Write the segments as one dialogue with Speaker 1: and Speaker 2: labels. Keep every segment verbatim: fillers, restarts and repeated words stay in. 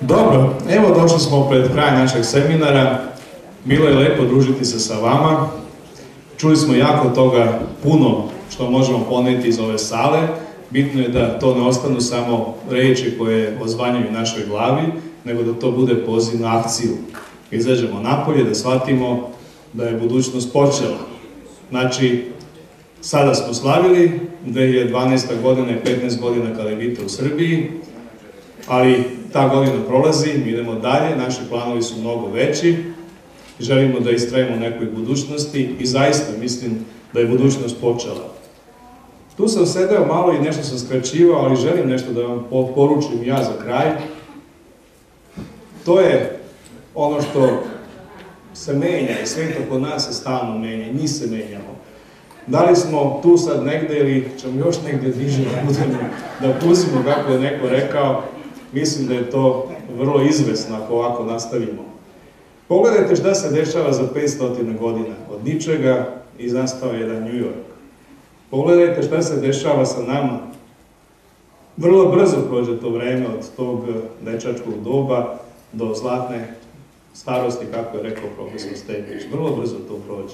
Speaker 1: Dobro, evo došli smo pred kraj našeg seminara. Bilo je lepo družiti se sa vama. Čuli smo jako toga puno što možemo poneti iz ove sale. Bitno je da to ne ostanu samo reči koje ozvanjaju našoj glavi, nego da to bude poziv na akciju. Izađemo napolje da shvatimo da je budućnost počela. Znači, sada smo slavili, da je dvanaesta godina i petnaest godina kada je bita u Srbiji, ali ta godina prolazi, mi idemo dalje, naši planovi su mnogo veći, želimo da istrajemo u nekoj budućnosti i zaista mislim da je budućnost počela. Tu sam sedeo malo i nešto sam skraćivao, ali želim nešto da vam poručim ja za kraj. To je ono što se menja i svijet oko nas se stalno menja i mi se menjamo. Da li smo tu sad negde ili ćemo još negde diže da budemo, da pustimo kako je neko rekao, mislim da je to vrlo izvesno ako ovako nastavimo. Pogledajte šta se dešava za petsto godina. Od ničega iznastao jedan New York. Pogledajte šta se dešava sa nama. Vrlo brzo prođe to vreme od tog dečačkog doba do zlatne starosti, kako je rekao profesor Stepić. Vrlo brzo to prođe.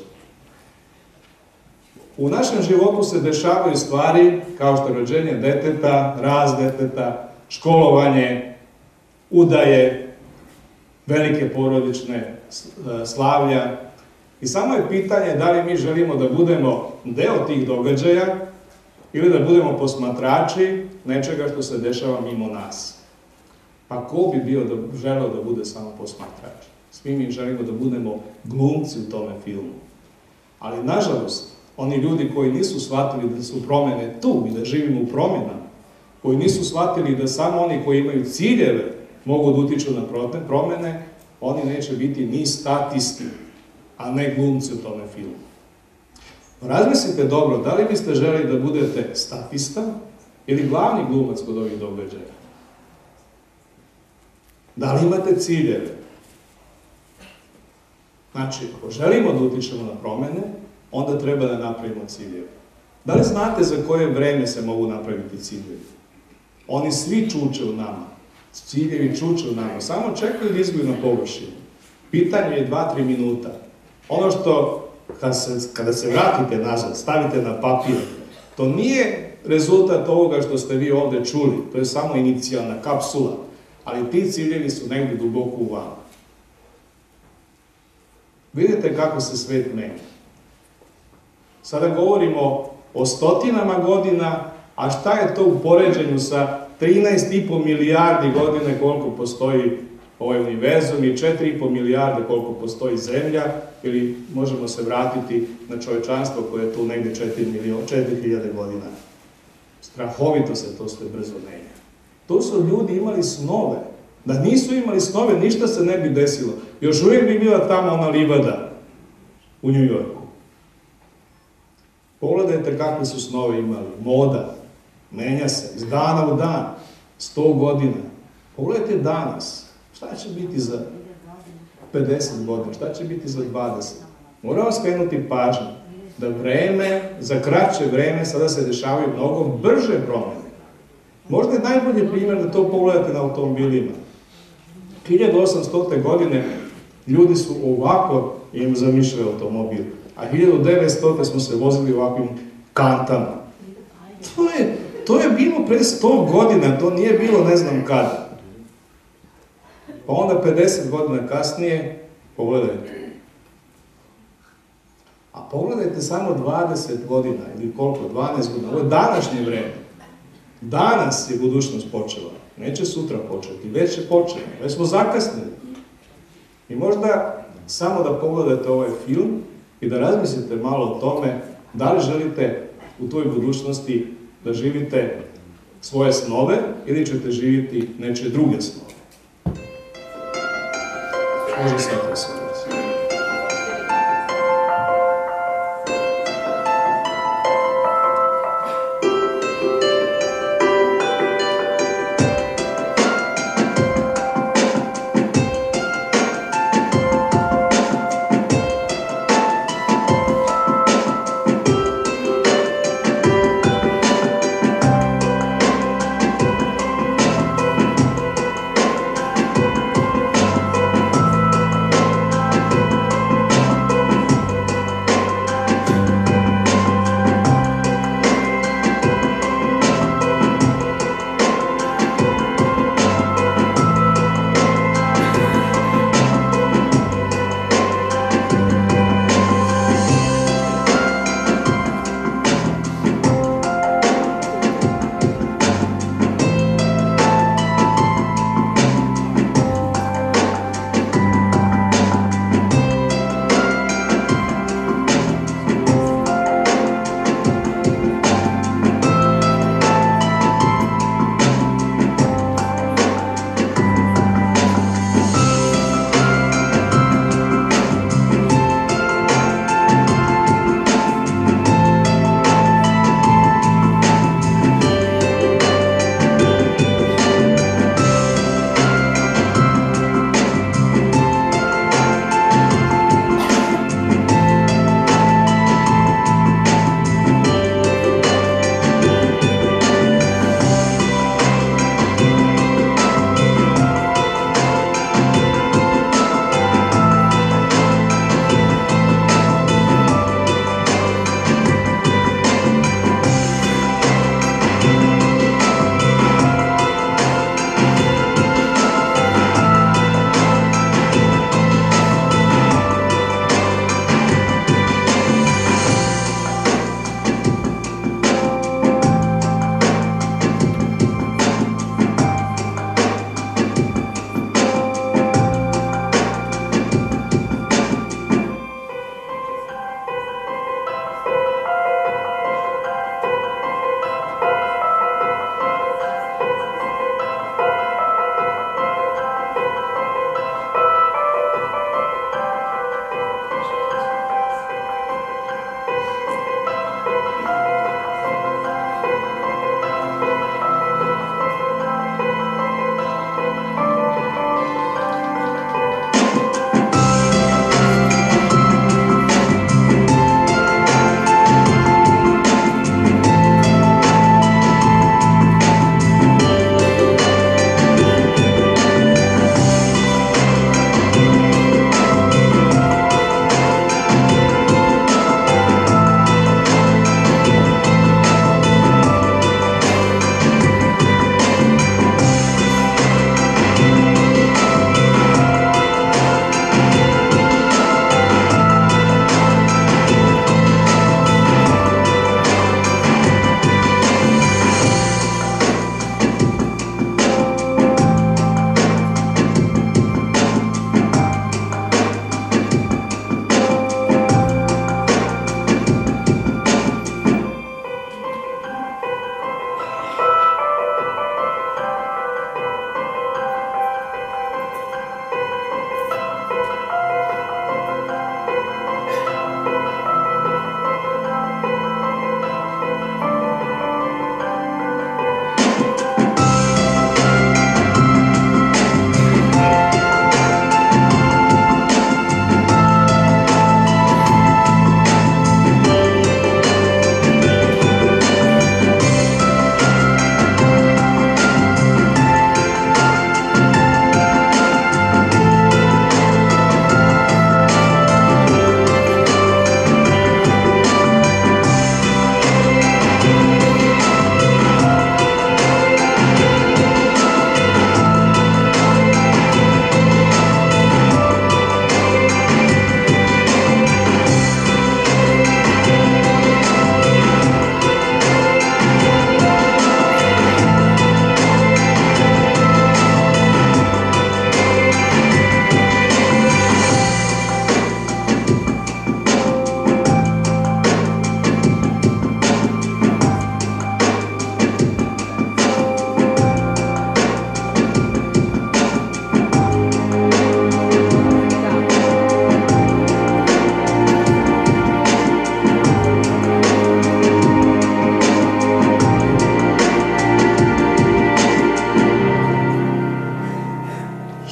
Speaker 1: U našem životu se dešavaju stvari kao što je rođenje deteta, rast deteta, školovanje, udaje, velike porodične slavlja. I samo je pitanje da li mi želimo da budemo deo tih događaja ili da budemo posmatrači nečega što se dešava mimo nas. Pa ko bi bio da želeo da bude samo posmatrač? Svi mi želimo da budemo glumci u tome filmu. Ali, nažalost, oni ljudi koji nisu shvatili da su promene tu i da živimo u promenama, koji nisu shvatili da samo oni koji imaju ciljeve mogu da utiču na promene, oni neće biti ni statisti, a ne glumci u tome filmu. Razmislite dobro, da li biste želeli da budete statista ili glavni glumac kod ovih događaja? Da li imate ciljeve? Znači, ako želimo da utičemo na promene, onda treba da napravimo ciljeve. Da li znate za koje vreme se mogu napraviti ciljevi? Oni svi čuče u nama. Ciljevi čuče u nama. Samo čekaju da izguju na površinu. Pitanje je dva do tri minuta. Ono što, kada se vratite nazad, stavite na papir, to nije rezultat ovoga što ste vi ovde čuli. To je samo inicijalna kapsula. Ali ti ciljevi su negdje duboko u vama. Vidite kako se svet menja. Sada govorimo o stotinama godina, a šta je to u poređenju sa trinaest i po milijardi godine koliko postoji ovaj univerzum i četiri i po milijarde koliko postoji Zemlja, ili možemo se vratiti na čovečanstvo koje je tu negde četiri hiljade godina. Strahovito se to sve brzo menja. To su ljudi imali snove. Da nisu imali snove, ništa se ne bi desilo. Još uvijek bi bila tamo ona livada u New Yorku. Pogledajte kakve su snove imali. Moda. Menja se. Iz dana u dan. Sto godina. Pogledajte danas. Šta će biti za pedeset godina? Šta će biti za dvadeset? Moramo skrenuti pažnju da vreme, za kraće vreme, sada se dešavaju mnogo brže promene. Možda je najbolji primjer da to pogledate na automobilima. hiljadu osamstote. godine ljudi su ovako im zamišljali automobil, a hiljadu devetstote. smo se vozili ovakvim kantama. To je, to je bilo pre sto godina, to nije bilo ne znam kada. Pa onda pedeset godina kasnije, pogledajte. A pogledajte samo dvadeset godina, ili koliko, dvanaest godina, ovo je današnje vreme. Danas je budućnost počela, neće sutra početi, već je počela, već smo zakasnili. I možda samo da pogledate ovaj film i da razmislite malo o tome da li želite u toj budućnosti da živite svoje snove ili ćete živjeti nečije druge snove. Može sad da se uvijek.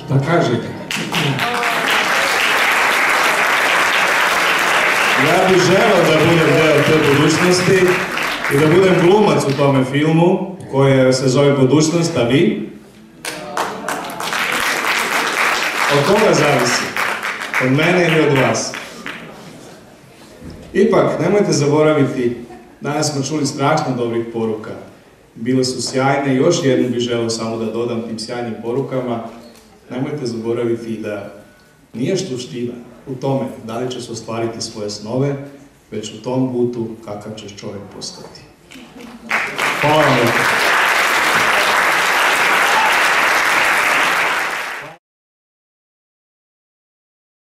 Speaker 1: Da kažete. Ja bih želeo da budem deo te budućnosti i da budem glumac u tome filmu koji se zove Budućnost, a vi? Od koga zavisi? Od mene ili od vas? Ipak, nemojte zaboraviti, danas smo čuli strašno dobrih poruka. Bile su sjajne i još jednu bih želeo samo da dodam tim sjajnim porukama. Nemojte zaboraviti da nije suština u tome da li ćeš ostvariti svoje snove, već u tom putu kakav ćeš čovjek postati. Hvala vam.